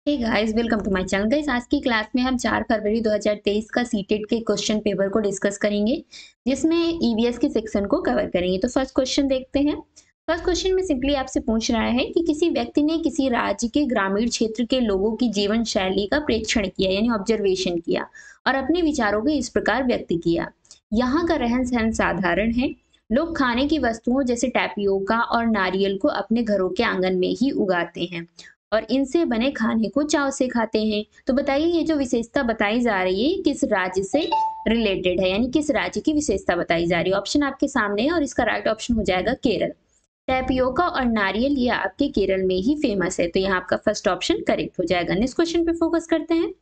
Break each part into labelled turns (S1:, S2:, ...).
S1: Hey guys, welcome to my channel. Guys, आज की class में हम 4 फरवरी 2023 का सीटेट के क्वेश्चन पेपर को डिस्कस करेंगे, जिसमें ईवीएस के सेक्शन को कवर करेंगे। तो फर्स्ट क्वेश्चन देखते हैं। फर्स्ट क्वेश्चन में सिंपली आपसे पूछ रहा है कि किसी व्यक्ति ने किसी राज्य के ग्रामीण क्षेत्र के लोगों की जीवन शैली का प्रेक्षण किया, यानी ऑब्जर्वेशन किया, और अपने विचारों को इस प्रकार व्यक्त किया। यहाँ का रहन सहन साधारण है। लोग खाने की वस्तुओं जैसे टैपियोका और नारियल को अपने घरों के आंगन में ही उगाते हैं और इनसे बने खाने को चाव से खाते हैं। तो बताइए, ये जो विशेषता बताई जा रही है किस राज्य से रिलेटेड है, यानी किस राज्य की विशेषता बताई जा रही है। ऑप्शन आपके सामने है और इसका राइट ऑप्शन हो जाएगा केरल। टैपियोका और नारियल ये आपके केरल में ही फेमस है, तो यहाँ आपका फर्स्ट ऑप्शन करेक्ट हो जाएगा। नेक्स्ट क्वेश्चन पे फोकस करते हैं।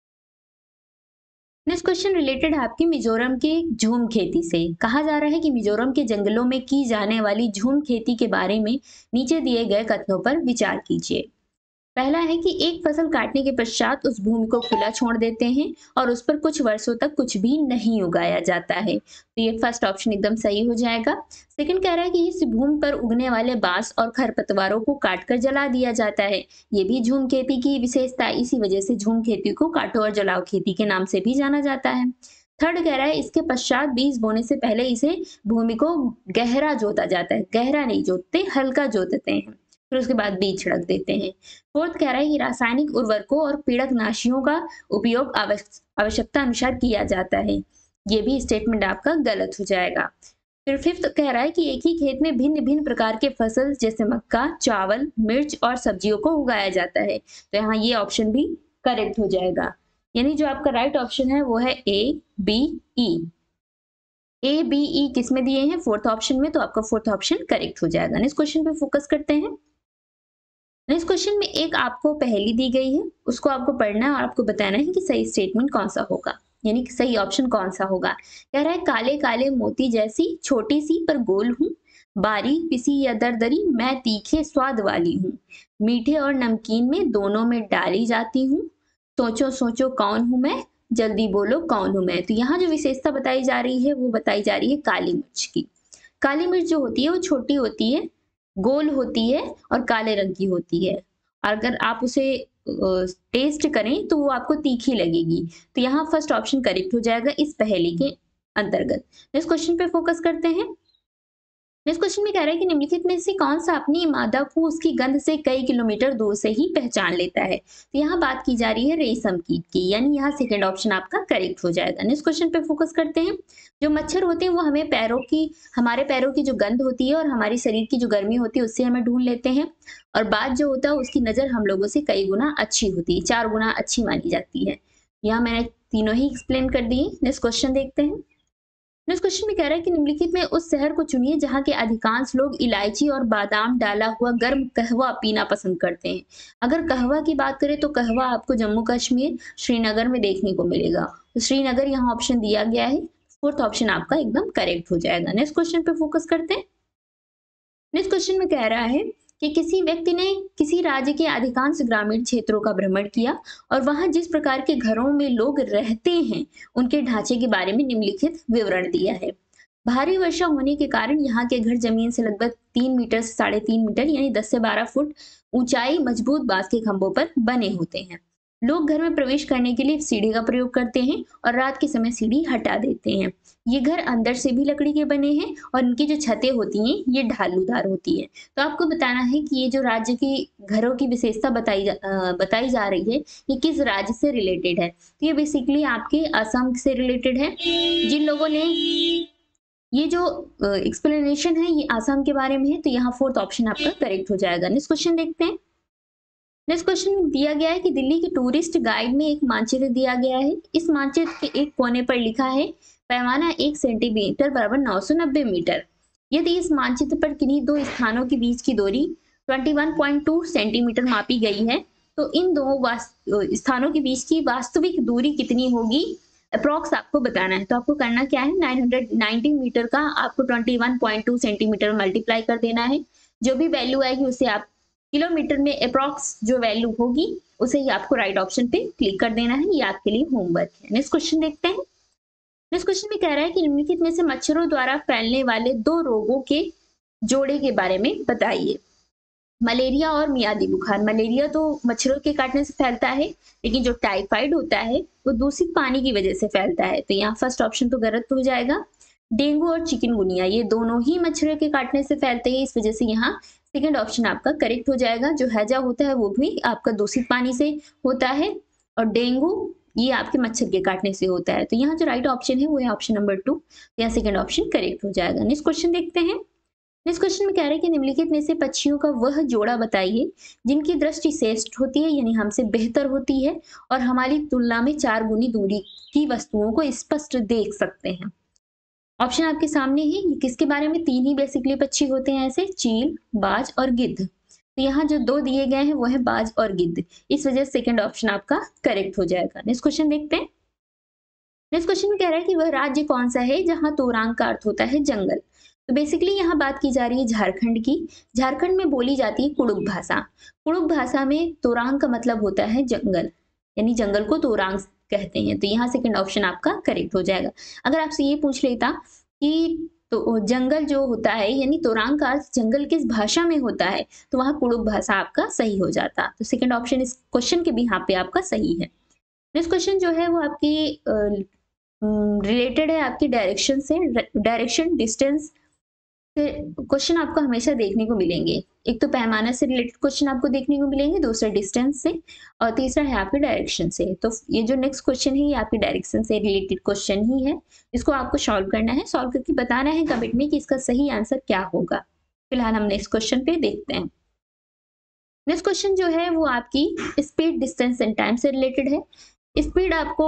S1: नेक्स्ट क्वेश्चन रिलेटेड आपकी मिजोरम के झूम खेती से। कहा जा रहा है कि मिजोरम के जंगलों में की जाने वाली झूम खेती के बारे में नीचे दिए गए कथनों पर विचार कीजिए। पहला है कि एक फसल काटने के पश्चात उस भूमि को खुला छोड़ देते हैं और उस पर कुछ वर्षों तक कुछ भी नहीं उगाया जाता है, तो ये फर्स्ट ऑप्शन एकदम सही हो जाएगा। सेकंड कह रहा है कि इस भूमि पर उगने वाले बांस और खरपतवारों को काटकर जला दिया जाता है। ये भी झूम खेती की विशेषता है, इसी वजह से झूम खेती को काटो और जलाओ खेती के नाम से भी जाना जाता है। थर्ड कह रहा है इसके पश्चात बीज बोने से पहले इसे भूमि को गहरा जोता जाता है। गहरा नहीं जोतते, हल्का जोतते हैं, फिर उसके बाद बीज छिड़क देते हैं। फोर्थ कह रहा है कि रासायनिक उर्वरकों और पीड़कनाशियों का उपयोग आवश्यकता अनुसार किया जाता है। ये भी स्टेटमेंट आपका गलत हो जाएगा। फिर फिफ्थ कह रहा है कि एक ही खेत में भिन्न भिन्न प्रकार के फसल जैसे मक्का, चावल, मिर्च और सब्जियों को उगाया जाता है, तो यहाँ ये ऑप्शन भी करेक्ट हो जाएगा। यानी जो आपका राइट ऑप्शन है वो है A B E. A B E किस में दिए हैं? फोर्थ ऑप्शन में, तो आपका फोर्थ ऑप्शन करेक्ट हो जाएगा। नेक्स्ट क्वेश्चन पे फोकस करते हैं। नेक्स्ट क्वेश्चन में एक आपको पहेली दी गई है, उसको आपको पढ़ना है और आपको बताना है कि सही स्टेटमेंट कौन सा होगा, यानी कि सही ऑप्शन कौन सा होगा। कह रहा है काले काले मोती जैसी छोटी सी पर गोल हूँ, बारीक पिसी या दरदरी मैं तीखे स्वाद वाली हूँ, मीठे और नमकीन में दोनों में डाली जाती हूँ, सोचो सोचो कौन हूँ मैं, जल्दी बोलो कौन हूँ मैं। तो यहाँ जो विशेषता बताई जा रही है वो बताई जा रही है काली मिर्च की। काली मिर्च जो होती है वो छोटी होती है, गोल होती है और काले रंग की होती है। अगर आप उसे टेस्ट करें तो वो आपको तीखी लगेगी। तो यहाँ फर्स्ट ऑप्शन करेक्ट हो जाएगा इस पहेली के अंतर्गत। नेक्स्ट क्वेश्चन पे फोकस करते हैं। नेक्स्ट क्वेश्चन में कह रहा है कि निम्नलिखित में से कौन सा अपनी मादा को उसकी गंध से कई किलोमीटर दूर से ही पहचान लेता है। तो यहाँ बात की जा रही है रेशम कीट की, यानी यहाँ सेकंड ऑप्शन आपका करेक्ट हो जाएगा। नेक्स्ट क्वेश्चन पे फोकस करते हैं। जो मच्छर होते हैं वो हमें हमारे पैरों की जो गंध होती है और हमारी शरीर की जो गर्मी होती है उससे हमें ढूंढ लेते हैं, और बात जो होता है उसकी नजर हम लोगों से कई गुना अच्छी होती है, 4 गुना अच्छी मानी जाती है। यहाँ मैंने तीनों ही एक्सप्लेन कर दिए। नेक्स्ट क्वेश्चन देखते हैं। नेक्स्ट क्वेश्चन में कह रहा है कि निम्नलिखित में उस शहर को चुनिए जहां के अधिकांश लोग इलायची और बादाम डाला हुआ गर्म कहवा पीना पसंद करते हैं। अगर कहवा की बात करें तो कहवा आपको जम्मू कश्मीर, श्रीनगर में देखने को मिलेगा, तो श्रीनगर यहाँ ऑप्शन दिया गया है। फोर्थ ऑप्शन आपका एकदम करेक्ट हो जाएगा। नेक्स्ट क्वेश्चन पे फोकस करते हैं। नेक्स्ट क्वेश्चन में कह रहा है कि किसी व्यक्ति ने किसी राज्य के अधिकांश ग्रामीण क्षेत्रों का भ्रमण किया और वहां जिस प्रकार के घरों में लोग रहते हैं उनके ढांचे के बारे में निम्नलिखित विवरण दिया है। भारी वर्षा होने के कारण यहाँ के घर जमीन से लगभग 3 मीटर से 3.5 मीटर यानी 10 से 12 फुट ऊंचाई मजबूत बांस के खंभों पर बने होते हैं। लोग घर में प्रवेश करने के लिए सीढ़ी का प्रयोग करते हैं और रात के समय सीढ़ी हटा देते हैं। ये घर अंदर से भी लकड़ी के बने हैं और इनकी जो छतें होती हैं ये ढालूदार होती है। तो आपको बताना है कि ये जो राज्य की घरों की विशेषता बताई जा रही है ये किस राज्य से रिलेटेड है। तो ये बेसिकली आपके असम से रिलेटेड है। जिन लोगों ने ये जो एक्सप्लेनेशन है ये आसाम के बारे में है, तो यहाँ फोर्थ ऑप्शन आपका करेक्ट हो जाएगा। नेक्स्ट क्वेश्चन देखते हैं। नेक्स्ट क्वेश्चन दिया गया है कि दिल्ली की टूरिस्ट गाइड में एक मानचित्र दिया गया है। इस मानचित्र के एक कोने पर लिखा है पैमाना 1 सेंटीमीटर बराबर 990 मीटर। यदि इस मानचित्र पर किन्हीं दो स्थानों के बीच की दूरी 21.2 सेंटीमीटर मापी गई है तो इन दो स्थानों के बीच की वास्तविक दूरी कितनी होगी, अप्रॉक्स आपको बताना है। तो आपको करना क्या है, 990 मीटर का आपको 21.2 सेंटीमीटर मल्टीप्लाई कर देना है। जो भी वैल्यू आएगी उसे आप किलोमीटर में अप्रॉक्स जो वैल्यू होगी उसे ही आपको राइट ऑप्शन पे क्लिक कर देना है। ये आपके लिए होमवर्क है। नेक्स्ट क्वेश्चन देखते हैं। नेक्स्ट क्वेश्चन में कह रहा है कि निम्नलिखित में से मच्छरों द्वारा फैलने वाले 2 रोगों के जोड़े के बारे में बताइए। मलेरिया और मियादी बुखार। मलेरिया तो मच्छरों के काटने से फैलता है, लेकिन जो टाइफाइड होता है वो दूषित पानी की वजह से फैलता है, तो यहाँ फर्स्ट ऑप्शन तो गलत हो जाएगा। डेंगू और चिकनगुनिया ये दोनों ही मच्छरों के काटने से फैलते हैं, इस वजह से यहाँ सेकंड ऑप्शन आपका करेक्ट हो जाएगा। जो हैजा होता है वो भी आपका दूषित पानी से होता है, और डेंगू ये आपके मच्छर के काटने से होता है। तो यहाँ जो राइट ऑप्शन है वो है ऑप्शन नंबर 2, यहाँ सेकंड ऑप्शन करेक्ट हो जाएगा। नेक्स्ट क्वेश्चन देखते हैं। इस क्वेश्चन में कह रहे हैं कि निम्नलिखित में से पक्षियों का वह जोड़ा बताइए जिनकी दृष्टि श्रेष्ठ होती है, यानी हमसे बेहतर होती है, और हमारी तुलना में 4 गुनी दूरी की वस्तुओं को स्पष्ट देख सकते हैं। ऑप्शन आपके सामने है। ये किसके बारे में? 3 ही बेसिकली पक्षी होते हैं ऐसे, चील, बाज और गिद्ध। तो यहाँ जो 2 दिए गए हैं वो है बाज और गिद्ध, इस वजह से सेकंड ऑप्शन आपका करेक्ट हो जाएगा। नेक्स्ट क्वेश्चन देखते हैं। नेक्स्ट क्वेश्चन में कह रहा है कि वह राज्य कौन सा है जहां तोरांग का अर्थ होता है जंगल। तो बेसिकली यहाँ बात की जा रही है झारखंड की। झारखंड में बोली जाती है कुड़ुक भाषा। कुड़ुक भाषा में तोरांग का मतलब होता है जंगल, यानी जंगल को तोरांग कहते हैं। तो यहाँ सेकंड ऑप्शन आपका करेक्ट हो जाएगा। अगर आपसे ये पूछ लेता कि तो जंगल जो होता है यानी तोरांग का अर्थ जंगल किस भाषा में होता है, तो वहां कुड़ुक भाषा आपका सही हो जाता। तो सेकंड ऑप्शन इस क्वेश्चन के भी यहाँ पे आपका सही है। नेक्स्ट क्वेश्चन जो है वो आपकी रिलेटेड है आपकी डायरेक्शन से। डायरेक्शन, डिस्टेंस से क्वेश्चन आपको हमेशा देखने को मिलेंगे। एक तो पैमाना से रिलेटेड क्वेश्चन आपको देखने को मिलेंगे, दूसरा डिस्टेंस से, और तीसरा है आपके डायरेक्शन से। तो ये जो नेक्स्ट क्वेश्चन है ये आपके डायरेक्शन से रिलेटेड क्वेश्चन ही है। इसको आपको सॉल्व करना है, सॉल्व करके बताना है कमेंट में कि इसका सही आंसर क्या होगा। फिलहाल हम नेक्स्ट क्वेश्चन पे देखते हैं। नेक्स्ट क्वेश्चन जो है वो आपकी स्पीड, डिस्टेंस एंड टाइम से रिलेटेड है। स्पीड आपको,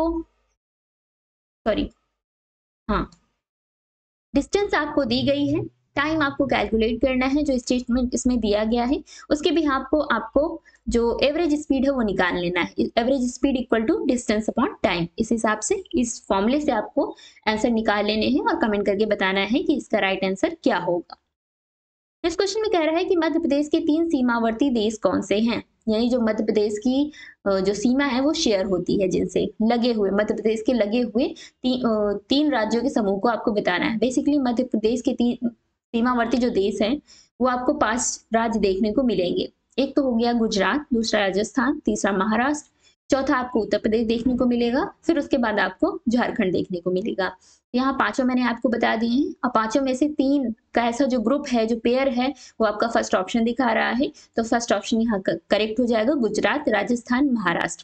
S1: सॉरी, हाँ, डिस्टेंस आपको दी गई है, टाइम आपको कैलकुलेट करना है जो स्टेटमेंट इसमें दिया गया है। उसके भी आपको जो एवरेज स्पीड है वो निकाल लेना है। Average speed equal to distance upon time. इस हिसाब से इस फॉर्मूले से आपको आंसर निकाल लेने हैं और कमेंट करके बताना है कि इसका राइट आंसर क्या होगा। इस क्वेश्चन में कह रहा है कि मध्य प्रदेश के 3 सीमावर्ती देश कौन से हैं, यानी जो मध्य प्रदेश की जो सीमा है वो शेयर होती है जिनसे लगे हुए, मध्य प्रदेश के लगे हुए 3 राज्यों के समूह को आपको बताना है। बेसिकली मध्य प्रदेश के 3 सीमावर्ती जो देश हैं वो आपको 5 राज्य देखने को मिलेंगे। एक तो हो गया गुजरात, दूसरा राजस्थान, तीसरा महाराष्ट्र, चौथा आपको उत्तर प्रदेश देखने को मिलेगा, फिर उसके बाद आपको झारखंड देखने को मिलेगा। यहाँ 5 मैंने आपको बता दिए हैं, और 5 में से 3 का ऐसा जो ग्रुप है, जो पेयर है, वो आपका फर्स्ट ऑप्शन दिखा रहा है। तो फर्स्ट ऑप्शन यहाँ करेक्ट हो जाएगा, गुजरात, राजस्थान, महाराष्ट्र।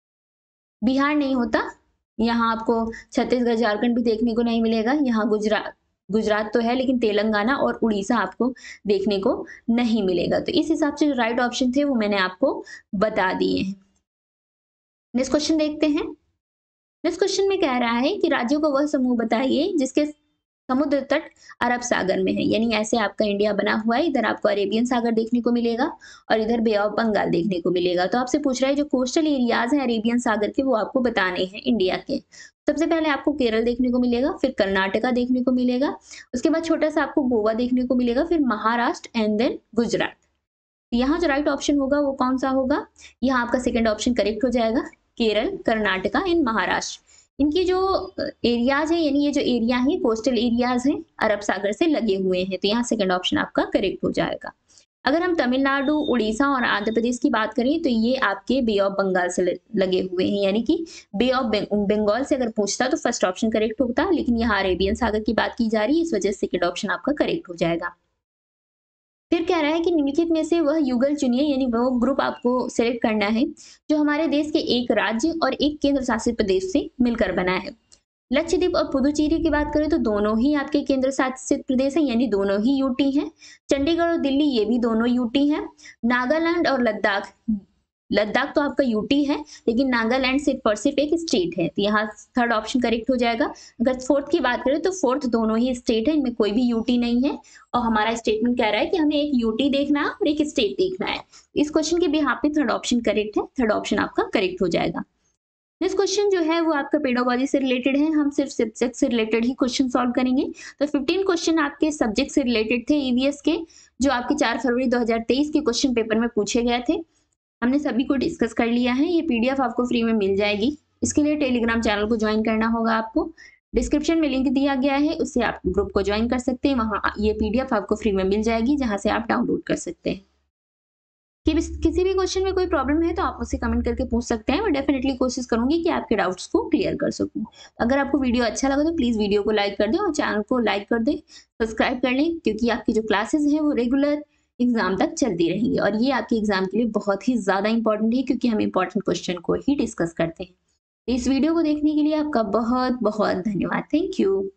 S1: बिहार नहीं होता, यहाँ आपको छत्तीसगढ़, झारखंड भी देखने को नहीं मिलेगा। यहाँ गुजरात तो है लेकिन तेलंगाना और उड़ीसा आपको देखने को नहीं मिलेगा। तो इस हिसाब से जो राइट ऑप्शन थे वो मैंने आपको बता दिए हैं। नेक्स्ट क्वेश्चन देखते हैं। नेक्स्ट क्वेश्चन में कह रहा है कि राज्यों का वह समूह बताइए जिसके समुद्र तट अरब सागर में है, यानी ऐसे आपका इंडिया बना हुआ है। इधर आपको अरेबियन सागर देखने को मिलेगा और इधर बे ऑफ बंगाल देखने को मिलेगा। तो आपसे पूछ रहा है जो कोस्टल एरियाज हैं अरेबियन सागर के वो आपको बताने हैं इंडिया के। सबसे पहले आपको केरल देखने को मिलेगा, फिर कर्नाटका देखने को मिलेगा, उसके बाद छोटा सा आपको गोवा देखने को मिलेगा, फिर महाराष्ट्र एंड देन गुजरात। यहाँ जो राइट ऑप्शन होगा वो कौन सा होगा? यहाँ आपका सेकेंड ऑप्शन करेक्ट हो जाएगा, केरल, कर्नाटका एंड महाराष्ट्र। इनकी जो एरियाज है, यानी ये जो एरिया है कोस्टल एरियाज हैं अरब सागर से लगे हुए हैं। तो यहाँ सेकंड ऑप्शन आपका करेक्ट हो जाएगा। अगर हम तमिलनाडु, उड़ीसा और आंध्र प्रदेश की बात करें तो ये आपके बे ऑफ बंगाल से लगे हुए हैं, यानी कि बे ऑफ बंगाल से अगर पूछता तो फर्स्ट ऑप्शन करेक्ट होता, लेकिन यहाँ अरेबियन सागर की बात की जा रही है, इस वजह से सेकंड ऑप्शन आपका करेक्ट हो जाएगा। फिर कह रहा है कि निम्नलिखित में से वह युगल चुनिए, यानी वो ग्रुप आपको सेलेक्ट करना है जो हमारे देश के एक राज्य और एक केंद्र शासित प्रदेश से मिलकर बना है। लक्षद्वीप और पुदुचेरी की बात करें तो दोनों ही आपके केंद्र शासित प्रदेश हैं, यानी दोनों ही यूटी हैं। चंडीगढ़ और दिल्ली ये भी दोनों यूटी हैं। नागालैंड और लद्दाख, लद्दाख तो आपका यूटी है लेकिन नागालैंड सिर्फ और सिर्फ एक स्टेट है। तो यहाँ थर्ड ऑप्शन करेक्ट हो जाएगा। अगर फोर्थ की बात करें तो फोर्थ दोनों ही स्टेट है, इनमें कोई भी यूटी नहीं है। और हमारा स्टेटमेंट कह रहा है कि हमें एक यूटी देखना है और एक स्टेट देखना है। इस क्वेश्चन के भी यहाँ पे थर्ड ऑप्शन करेक्ट है, थर्ड ऑप्शन आपका करेक्ट हो जाएगा। नेक्स्ट क्वेश्चन जो है वो आपका पेडागोजी से रिलेटेड है। हम सिर्फ सब्जेक्ट से रिलेटेड ही क्वेश्चन सॉल्व करेंगे। तो 15 क्वेश्चन आपके सब्जेक्ट से रिलेटेड थे ईवीएस के, जो आपके 4 फरवरी 2023 के क्वेश्चन पेपर में पूछे गए थे। हमने सभी को डिस्कस कर लिया है। ये पीडीएफ आपको फ्री में मिल जाएगी। इसके लिए टेलीग्राम चैनल को ज्वाइन करना होगा आपको। डिस्क्रिप्शन में लिंक दिया गया है, उससे आप ग्रुप को ज्वाइन कर सकते हैं। वहाँ ये पीडीएफ आपको फ्री में मिल जाएगी, जहाँ से आप डाउनलोड कर सकते हैं। कि किसी भी क्वेश्चन में कोई प्रॉब्लम है तो आप मुझसे कमेंट करके पूछ सकते हैं। मैं डेफिनेटली कोशिश करूंगी कि आपके डाउट्स को क्लियर कर सकूं। अगर आपको वीडियो अच्छा लगा तो प्लीज़ वीडियो को लाइक कर दें और चैनल को लाइक कर दें, सब्सक्राइब कर लें, क्योंकि आपकी जो क्लासेस हैं वो रेगुलर एग्जाम तक चलती रहेंगी और ये आपके एग्जाम के लिए बहुत ही ज़्यादा इंपॉर्टेंट है, क्योंकि हम इंपॉर्टेंट क्वेश्चन को ही डिस्कस करते हैं। इस वीडियो को देखने के लिए आपका बहुत बहुत धन्यवाद। Thank you.